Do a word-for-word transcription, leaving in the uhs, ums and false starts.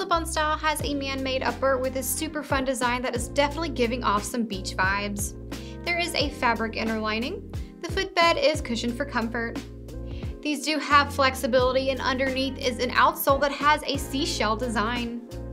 slip-on style has a man-made upper with a super fun design that is definitely giving off some beach vibes. There is a fabric inner lining. The footbed is cushioned for comfort. These do have flexibility, and underneath is an outsole that has a seashell design.